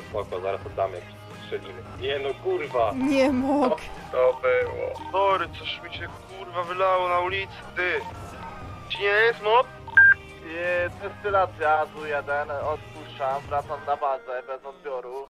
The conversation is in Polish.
spoko, zaraz oddamy, jak strzelimy. Nie no, kurwa! Nie mogę. To było. Sorry, coś mi się kurwa wylało na ulicy, ty. Ci nie jest mop? Destylacja, tu jeden, odpuszczam, wracam na bazę bez odbioru.